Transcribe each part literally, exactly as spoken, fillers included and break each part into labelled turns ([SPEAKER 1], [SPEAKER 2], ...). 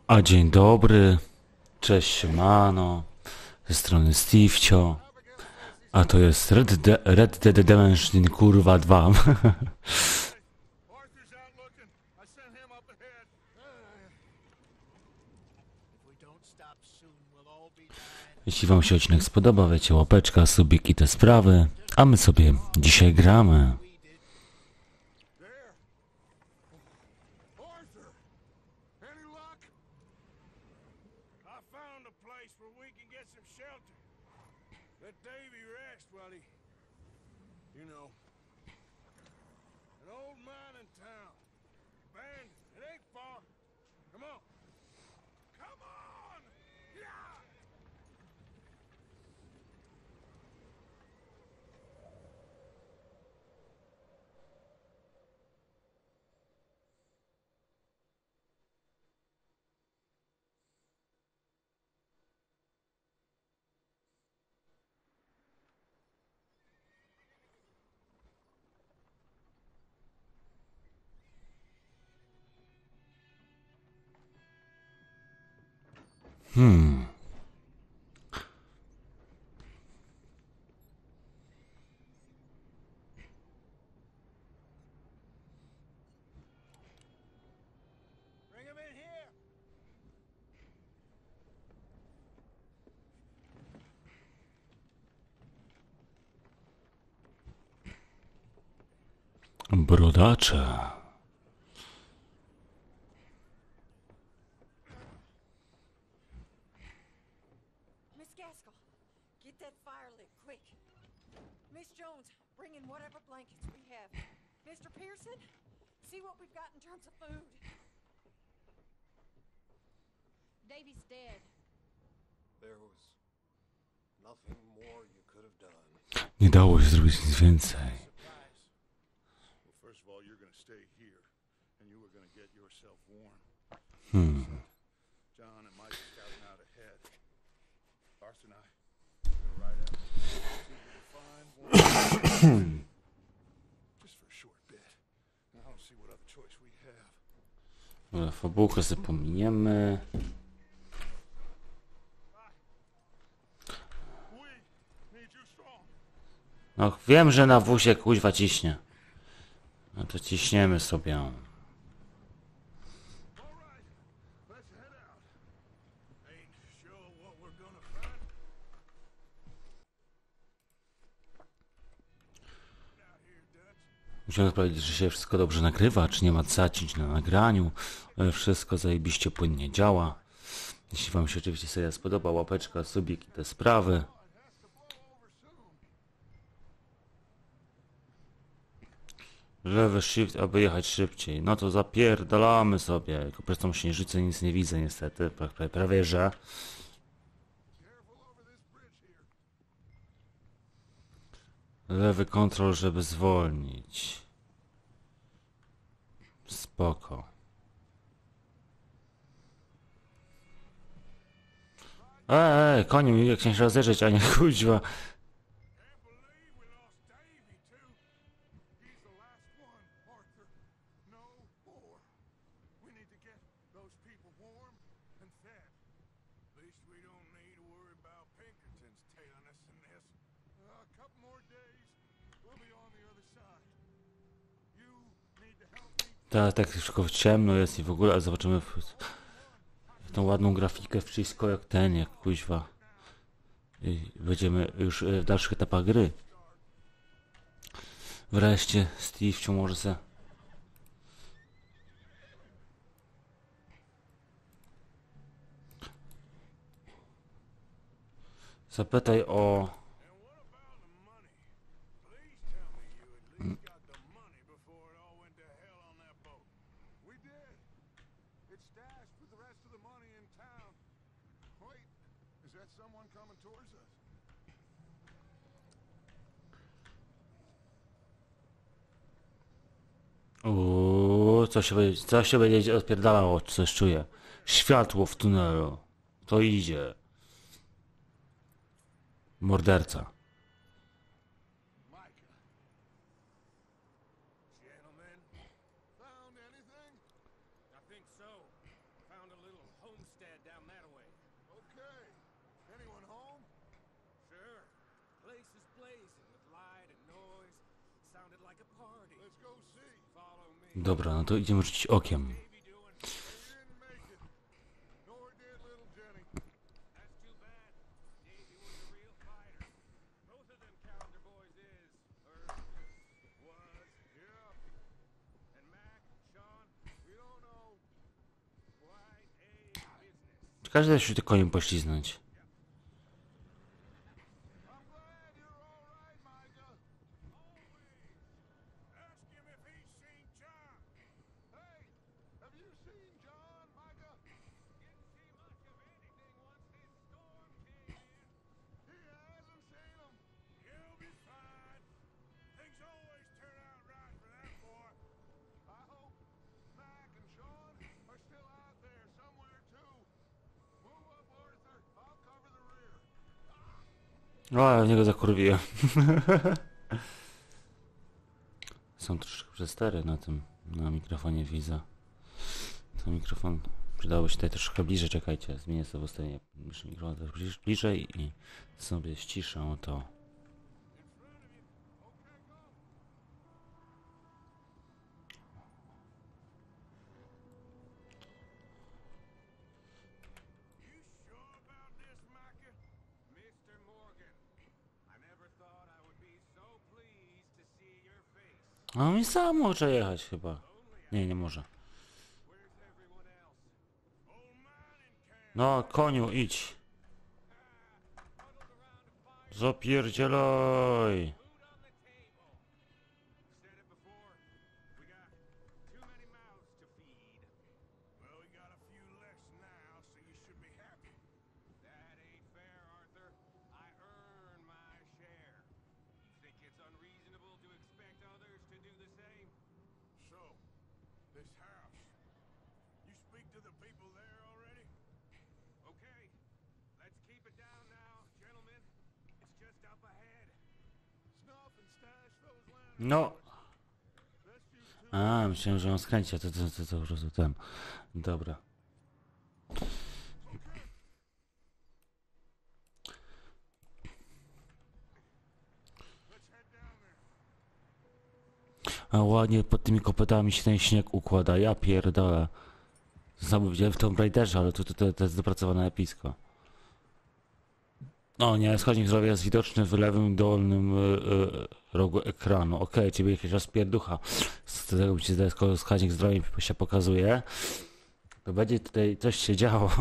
[SPEAKER 1] A dzień dobry, cześć siemano, ze strony Steve'cio, a to jest Red, De Red Dead Redemption kurwa dwa. Jeśli wam się odcinek spodoba, wiecie, łapeczka, subik i te sprawy, a my sobie dzisiaj gramy. Hmm. Brodacze.
[SPEAKER 2] Miss Gaskell, get that fire lit quick. Miss Jones, bring in whatever blankets we have. Mister Pearson, see what we've got in terms of food.
[SPEAKER 3] Davy's dead.
[SPEAKER 4] There was nothing more you could have done.
[SPEAKER 1] Nie dało się zrobić nic więcej.
[SPEAKER 5] Well, first of all, you're going to stay here, and you were going to get yourself warm.
[SPEAKER 1] Hmm.
[SPEAKER 5] John and Mike are scouting out ahead. Arthur and I are going to ride out. See if we can find one. Just for a short bit. And I don't see what other choice we have.
[SPEAKER 1] Dobra, fabułkę sobie pominiemy.
[SPEAKER 5] We need you strong.
[SPEAKER 1] No wiem, że na wusie kuźwa ciśnie. No to ciśniemy sobie.
[SPEAKER 5] All right, let's head out. Ain't sure what we're going to find. Out here, Dutch.
[SPEAKER 1] Musimy sprawdzić, czy się wszystko dobrze nagrywa, czy nie ma zacięć na nagraniu. E, Wszystko zajebiście płynnie działa. Jeśli wam się oczywiście seria spodoba, łapeczka, subik i te sprawy. Lewy shift, aby jechać szybciej. No to zapierdalamy sobie. Tylko przez tą śnieżycę nic nie widzę niestety. Pra- pra- Prawie że. Lewy kontrol, żeby zwolnić. Spoko. Eee, koniu mi jak się rozejrzeć, a nie kuźwa.
[SPEAKER 5] Can't believe we lost Davy, too. He's the last one, Arthur. No more. We need to get those people warm and fed. At least we don't need to worry about Pinkertons tailing us in this. Uh, a couple more days, we'll be on the other side. You need to help me.
[SPEAKER 1] Tak, tak wszystko ciemno jest i w ogóle, ale zobaczymy w, w tą ładną grafikę, wszystko jak ten, jak kuźwa. I będziemy już e, w dalszych etapach gry. Wreszcie Steve'ciu może se... Zapytaj o...
[SPEAKER 5] And what about the money? Please tell me you at least got the money before it all went to hell on that boat. We did. It's stashed with the rest of the money in town. Wait, is that someone coming towards us?
[SPEAKER 1] Uuu, co się będzie, co się będzie odpierdalało, coś czuję. Światło w tunelu. To idzie. Morderca.
[SPEAKER 5] Micah. Gentlemen, found anything? I think so. Found a little
[SPEAKER 6] homestead down that way.
[SPEAKER 5] Okay. Anyone home?
[SPEAKER 6] Sure. Place is blazing with light and noise. Sounded like a party.
[SPEAKER 5] Let's go see.
[SPEAKER 6] Follow me.
[SPEAKER 1] Dobra, no to idziemy rzucić okiem.
[SPEAKER 6] Davey doing?
[SPEAKER 5] He didn't make it. Nor did little Jenny.
[SPEAKER 6] That's too bad. Davey was a real fighter. Both of them calendar boys is, or was.
[SPEAKER 5] Yeah.
[SPEAKER 6] And Mac, Sean,
[SPEAKER 5] We don't know.
[SPEAKER 6] quite a business.
[SPEAKER 1] Każdy da się tylko im pośliznąć.
[SPEAKER 5] I'm glad you're all right, Micah.
[SPEAKER 6] Ask him if he's seen John.
[SPEAKER 5] Hey, have you seen John, Micah?
[SPEAKER 6] Didn't see much of anything once this storm came in.
[SPEAKER 5] He hasn't seen him.
[SPEAKER 6] He'll be fine. Things always turn out right for that boy.
[SPEAKER 5] I hope Mac and Sean are still out there somewhere too. Move up, Arthur. I'll cover the rear.
[SPEAKER 1] O, ale w niego zakurwiłem. Są troszkę przestery na tym, na mikrofonie Wiza. Ten mikrofon przydało się tutaj troszkę bliżej, czekajcie, zmienię sobie ustawienie mikrofonu troszkę bliżej i sobie ściszę to.
[SPEAKER 6] You sure about this, Micah? Mister Morgan, I never thought I would be so pleased to see your face.
[SPEAKER 1] A mi sam może jechać chyba. Nie, nie może.
[SPEAKER 6] Where's everyone else? Old mining camp.
[SPEAKER 1] No, koniu, idź.
[SPEAKER 6] Huddled around a fire,
[SPEAKER 1] Zapierdzielaj.
[SPEAKER 6] food on the table. Said it before. We got too many mouths to feed. Well, we got a few less now, so you should be happy. That ain't fair, Arthur. I earn my share. You think it's unreasonable to expect others to do the same?
[SPEAKER 5] So, this house. You speak to the people there already?
[SPEAKER 6] Okay, let's keep it down now, gentlemen. It's just up ahead.
[SPEAKER 5] Snuff and stash those lanterns.
[SPEAKER 1] No.
[SPEAKER 5] Let's use two.
[SPEAKER 1] A, myślałem, że on skręci, a to, to, to, to po prostu ten. Dobra.
[SPEAKER 5] Let's head down there.
[SPEAKER 1] A ładnie pod tymi kopytami się ten śnieg układa, ja pierdolę. Znowu widziałem w Tomb Raiderze, ale tu, tu, tu to jest dopracowane epicko. O nie, wskaźnik zdrowia jest widoczny w lewym dolnym y, y, rogu ekranu. Okej, okay, ciebie jakiś rozpierducha. Z tego mi się zdaje, skoro wskaźnik zdrowia się pokazuje, to będzie tutaj coś się działo.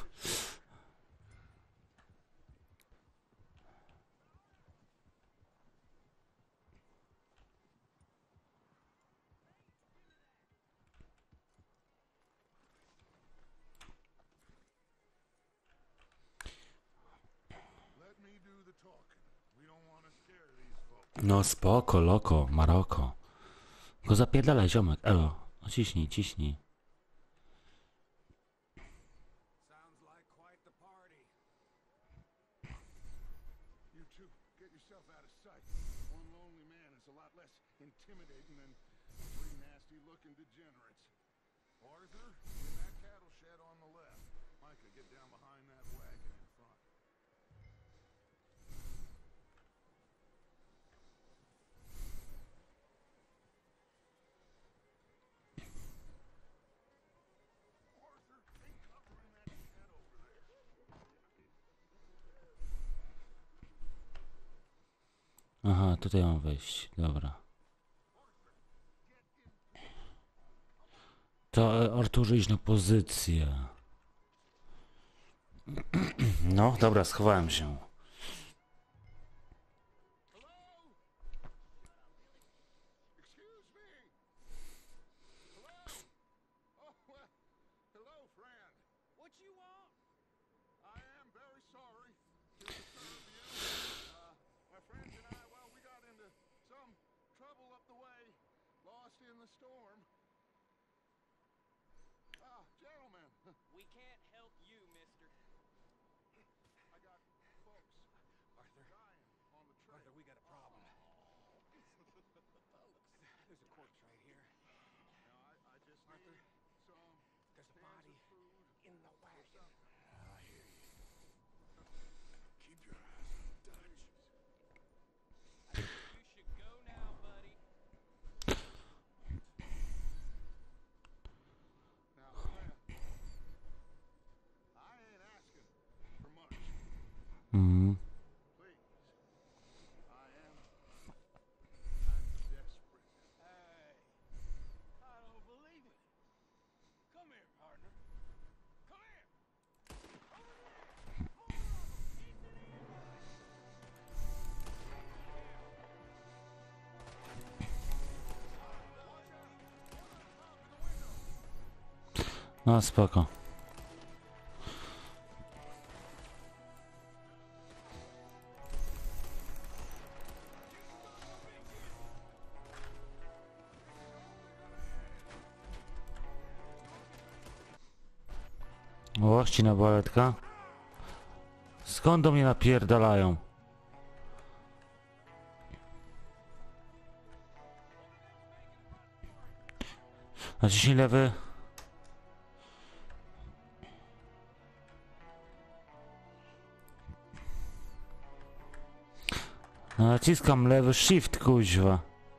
[SPEAKER 5] Let me do the talking. We don't want to scare these folks.
[SPEAKER 1] No spoko, loko, Maroko. Go zapierdalaj, ziomek, elo. No ciśnij, ciśnij.
[SPEAKER 6] Sounds like quite the party.
[SPEAKER 5] You two, get yourself out of sight. One lonely man is a lot less intimidating than three nasty-looking degenerates. Arthur, in that cattle shed on the left. Micah, get down behind that wagon in front. Arthur, take cover in that shed over there.
[SPEAKER 1] Aha, tutaj mam wejść, dobra. To e, Arturze, idź na pozycję. No, dobra, schowałem się.
[SPEAKER 5] Excuse me. Hello? Oh, well, hello, friend.
[SPEAKER 6] What you want?
[SPEAKER 5] I am very sorry to disturb you. Uh, my friends and I, well, we got into some trouble up the way, lost in the storm. Ah, gentlemen,
[SPEAKER 6] We can't help you, mister.
[SPEAKER 5] I got folks
[SPEAKER 6] Arthur.
[SPEAKER 5] dying on the trail.
[SPEAKER 6] Arthur, we got a problem. There's a corpse right here.
[SPEAKER 5] Now, I, I just
[SPEAKER 6] Arthur,
[SPEAKER 5] need some
[SPEAKER 6] There's a
[SPEAKER 5] cans
[SPEAKER 6] body
[SPEAKER 5] of food.
[SPEAKER 6] in the wagon.
[SPEAKER 1] Mhm.
[SPEAKER 5] Please. I am. I'm desperate.
[SPEAKER 6] Hey, I don't believe it. Come here, partner. Come here. Over there. More of 'em. Into the alley.
[SPEAKER 1] No spoko. O, ścina baletka. Skąd do mnie napierdalają? Naciśnij lewy. Naciskam lewy shift, kuźwa.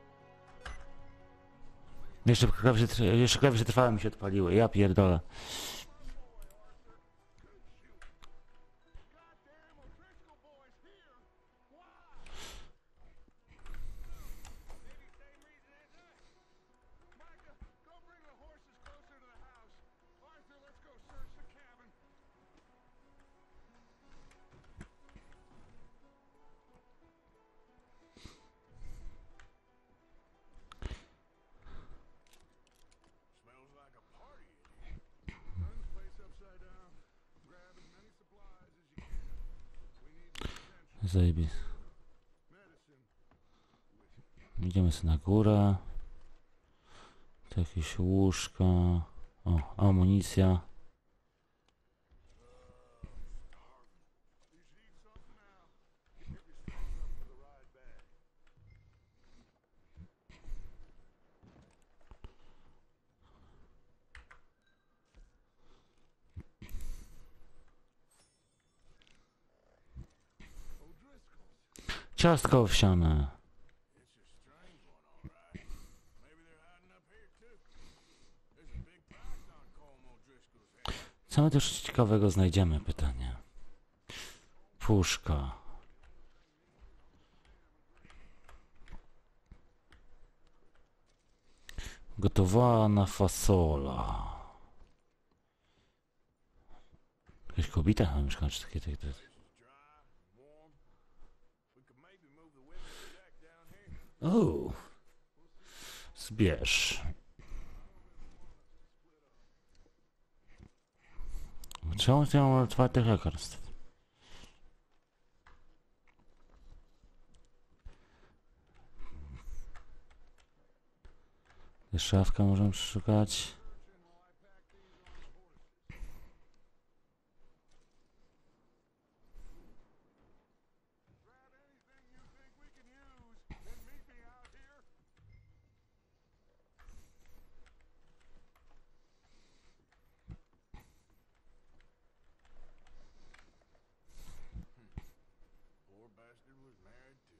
[SPEAKER 1] Jeszcze klawisze, tr- jeszcze klawisze trwałe mi się odpaliły, ja pierdolę.
[SPEAKER 5] Goddamn O'Driscoll boys here. Why?
[SPEAKER 6] Maybe same reason as us.
[SPEAKER 5] Micah, go bring the horses closer to the house. Arthur, let's go search the cabin.
[SPEAKER 6] Smells like a party in here.
[SPEAKER 5] Turn the place upside down. Grab as many supplies as you can. We need the attention.
[SPEAKER 1] Zajebis.
[SPEAKER 5] Medicine. Whiskey.
[SPEAKER 1] Idziemy sobie na górę. Tu jakieś łóżka. O, amunicja.
[SPEAKER 5] You should eat something now. Get your strength up for the ride back. O'Driscoll's.
[SPEAKER 1] Ciastko owsiane.
[SPEAKER 6] It's a strange one, all right. Maybe they're hiding up here too. There's a big price on Colm O'Driscoll's head.
[SPEAKER 1] Co my też ciekawego znajdziemy? Pytanie. Puszka. Gotowana fasola. Jakaś kobieta chyba mieszka, czy takie, takie, takie.
[SPEAKER 6] This is dry, warm. We could maybe move the window jack down here.
[SPEAKER 1] O, zbierz. Czemu ja mam otwartych lekarstw? Szafka możemy przeszukać.
[SPEAKER 5] Grab anything you think we can use and meet me out here.
[SPEAKER 6] Poor bastard was married too.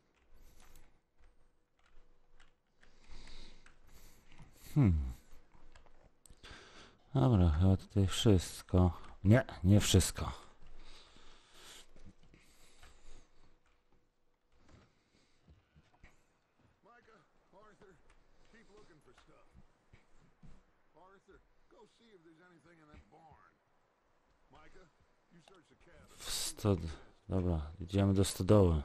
[SPEAKER 1] Hmm. Dobra, chyba tutaj wszystko. Nie, nie wszystko.
[SPEAKER 5] Micah, Arthur, keep looking for stuff. Arthur, go see if there's anything in that barn. Micah, you search the cabin.
[SPEAKER 1] W sto... Dobra, idziemy do stodoły.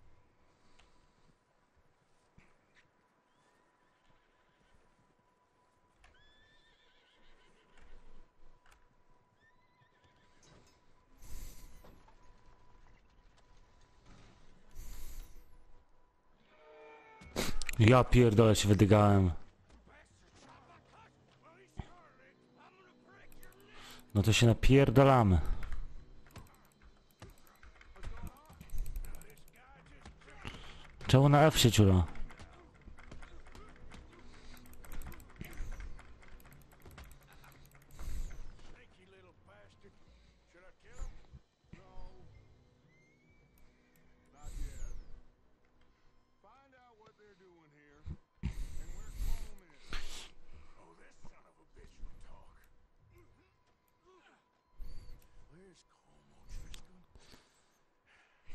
[SPEAKER 1] Ja pierdolę się wydygałem. No to się napierdolamy. Czemu na F się ciula?
[SPEAKER 6] Sneaky little bastard. Should I kill him?
[SPEAKER 5] No. Not yet. Find out what they're doing here and where Colm is.
[SPEAKER 6] Oh, this son of a bitch will talk. Where's Colm O'Driscoll?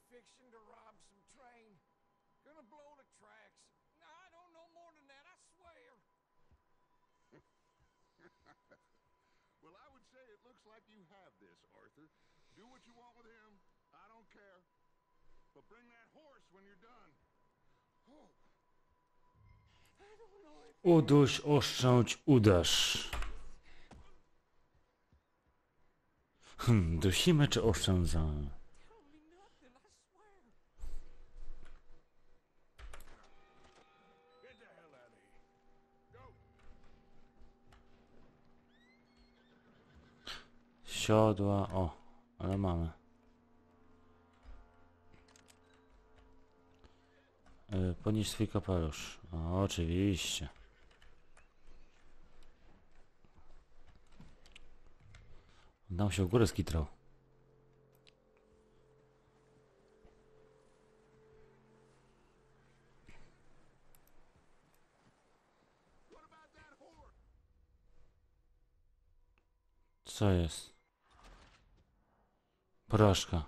[SPEAKER 6] fixing to rob some train. Gonna blow the tracks. I don't know more than that, I swear.
[SPEAKER 5] Well, I would say it looks like you have this, Arthur. Do what you want with him. I don't care. But bring that horse when you're done. Oh. I don't know if
[SPEAKER 1] Uduś, oszczędź, udasz. Hmm, dusimy czy oszczędzamy?
[SPEAKER 6] tell me nothing, I swear.
[SPEAKER 5] Get the hell out of here. Go.
[SPEAKER 1] Siodła, o, ale mamy. Yy, podnieś swój kapelusz. O, oczywiście. Dam się w górę skitrał.
[SPEAKER 5] What about that horse?
[SPEAKER 1] Co jest? Porażka.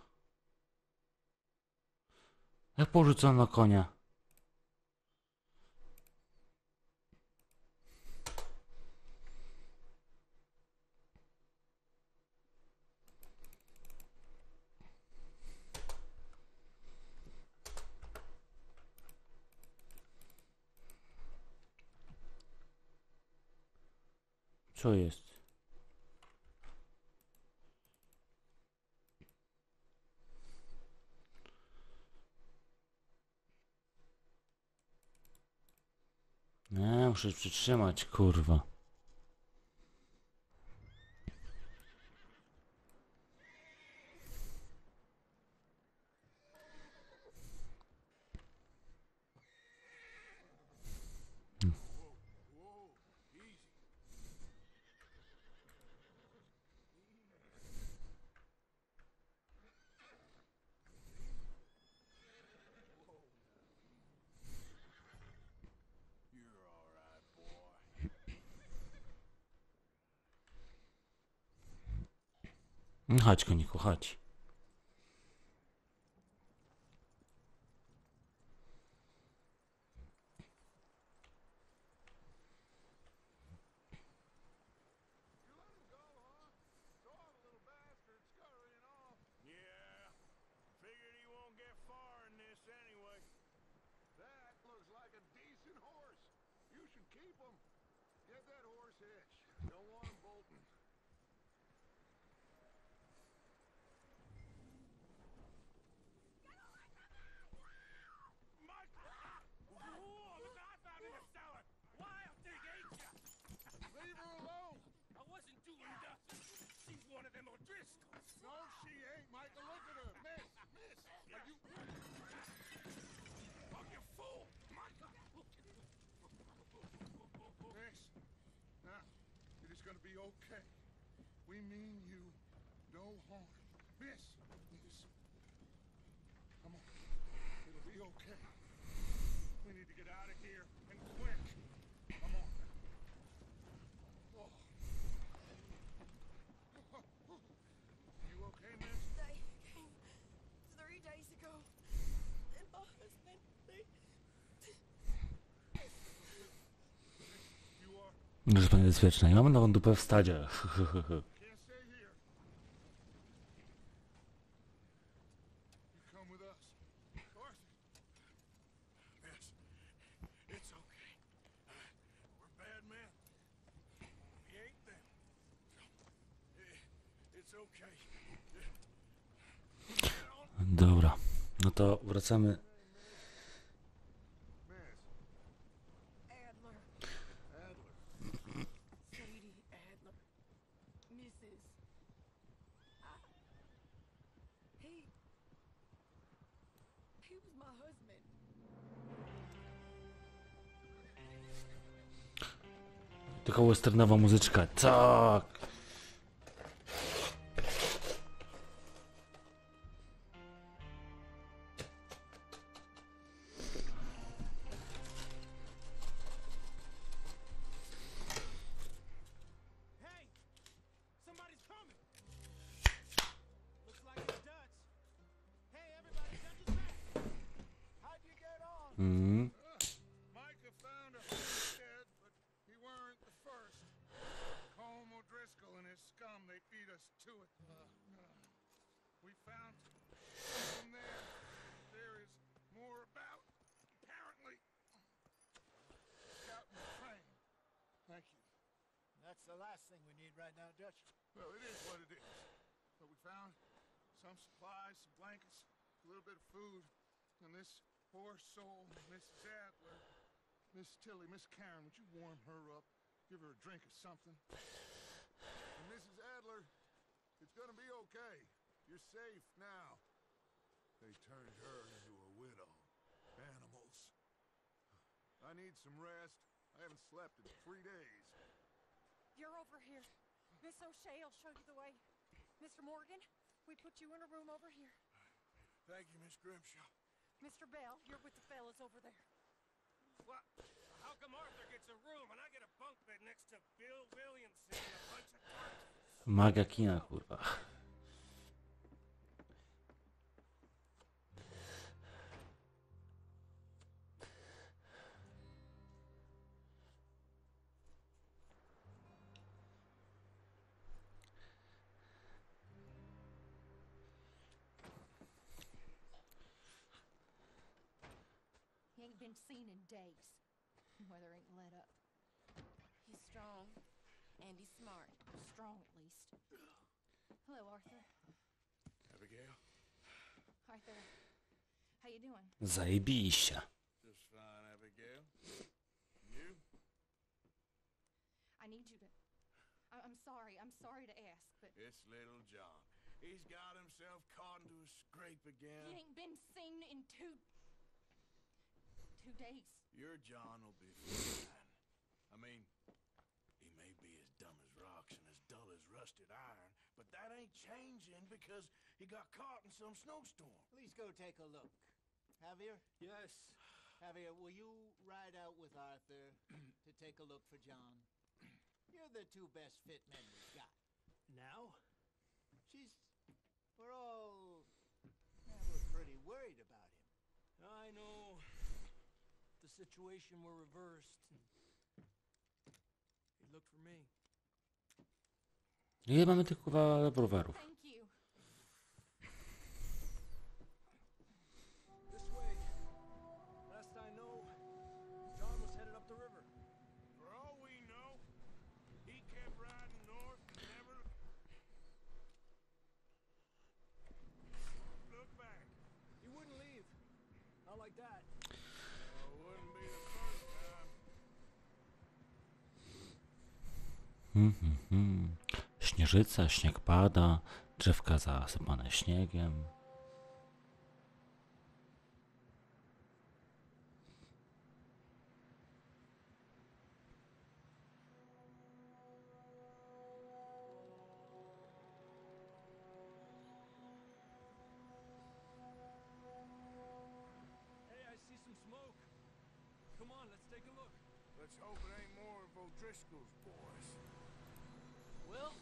[SPEAKER 1] Jak porzucono konia? Co jest? Nie, muszę przytrzymać, kurwa.
[SPEAKER 5] Whoa, easy. You're all right, boy.
[SPEAKER 1] Chodź, koniku, chodź.
[SPEAKER 5] You let him go, huh? Saw the little bastard scurrying off.
[SPEAKER 6] Yeah, figured he won't get far in this anyway.
[SPEAKER 5] That looks like a decent horse. You should keep him. Get that horse hitched. Don't want him bolting.
[SPEAKER 6] Mike! Whoa, look, I found this cellar. Wild thing, ain't ya?
[SPEAKER 5] Leave her alone.
[SPEAKER 6] I wasn't doing nothing. She's one of them O'Driscolls.
[SPEAKER 5] No, she ain't, Michael. Look at her. Miss, miss. Are you...
[SPEAKER 6] Oh, you fool! Michael!
[SPEAKER 5] Miss. Now, it is going to be okay. We mean you no harm. Miss. Miss. Come on. It'll be okay.
[SPEAKER 6] We need to get out of here, and quick.
[SPEAKER 5] Come on. Oh. You okay, miss?
[SPEAKER 2] They came three days ago. And my husband, they...
[SPEAKER 5] You are...
[SPEAKER 1] Już będzie bezpieczne. Ja mam nową dupę w stadzie.
[SPEAKER 5] Can't stay here. You come with us. Arthur.
[SPEAKER 6] Miss, it's okay. We're bad men. We ain't them. I- It's okay.
[SPEAKER 1] Dobra. No to wracamy.
[SPEAKER 5] Miss.
[SPEAKER 2] Adler.
[SPEAKER 5] Adler.
[SPEAKER 2] Sadie Adler. Missus I... He... He was my husband.
[SPEAKER 1] Taka westernowa muzyczka. Tak.
[SPEAKER 6] Hey! Somebody's coming! Looks like it's Dutch. Hey, everybody, Dutch
[SPEAKER 5] scum, they feed us to it. Uh, uh, we found something there. There is more about, apparently. Out in the train. Thank you.
[SPEAKER 7] That's the last thing we need right now, Dutch.
[SPEAKER 5] Well, it is what it is. But we found some supplies, some blankets, a little bit of food, and this poor soul, Missus Adler. Miss Tilly, Miss Karen, would you warm her up? Give her a drink or something?
[SPEAKER 4] And Missus Adler, it's gonna be okay. You're safe now. They turned her into a widow. Animals. I need some rest. I haven't slept in three days.
[SPEAKER 2] You're over here. Miss O'Shea will show you the way. Mister Morgan, we put you in a room over here.
[SPEAKER 5] Thank you, Miss Grimshaw.
[SPEAKER 2] Mister Bell, you're with the fellas over there.
[SPEAKER 6] What? How come Arthur gets a room and I get a bunk bed next to Bill Williamson and a bunch of tarts?
[SPEAKER 1] Magia kina, kurwa.
[SPEAKER 3] He ain't been seen in days. Weather ain't let up.
[SPEAKER 8] He's strong, and he's smart.
[SPEAKER 3] Strong, at least. Hello, Arthur.
[SPEAKER 5] Abigail?
[SPEAKER 3] Arthur, how you doing?
[SPEAKER 1] Zajebiście.
[SPEAKER 5] Just fine, Abigail. You?
[SPEAKER 3] I need you to... I- I'm sorry. I'm sorry to ask, but
[SPEAKER 5] It's little John. He's got himself caught into a scrape
[SPEAKER 3] he
[SPEAKER 5] again.
[SPEAKER 3] ain't been seen in two... two days.
[SPEAKER 5] Your John will be fine. I mean, he may be as dumb as rocks and as dull as rusted iron, but that ain't changing because he got caught in some snowstorm.
[SPEAKER 7] Please go take a look. Javier?
[SPEAKER 9] Yes.
[SPEAKER 7] Javier, will you ride out with Arthur to take a look for John? You're the two best fit men we've got.
[SPEAKER 9] Now?
[SPEAKER 7] She's... We're all... Yeah, we're pretty worried about him.
[SPEAKER 9] I know. The situation were reversed. He looked for me.
[SPEAKER 1] Ile mamy tych kurwa browarów?
[SPEAKER 3] Thank you.
[SPEAKER 9] This way. Last I know, John was headed up the river.
[SPEAKER 6] For all we know, he kept riding north and never looked back.
[SPEAKER 9] He wouldn't leave. Not like that.
[SPEAKER 6] Well, it wouldn't be the first time.
[SPEAKER 1] Mhm, mhm. Śnieżyca, śnieg pada, drzewka zasypane śniegiem.
[SPEAKER 9] Hey, I see some smoke. Come on, let's take a look.
[SPEAKER 5] Let's hope it ain't more of O'Driscoll's boys.
[SPEAKER 9] Well,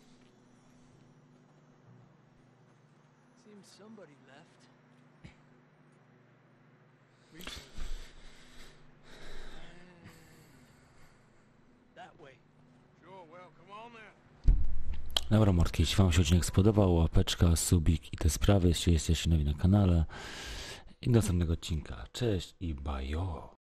[SPEAKER 9] seems somebody left. Recently. And that way.
[SPEAKER 5] Sure, well, come on then.
[SPEAKER 1] Dobra mordki, jeśli wam się odcinek spodobał, łapeczka, subik i te sprawy, jeśli jesteście nowi na kanale. I do następnego odcinka. Cześć i bajo!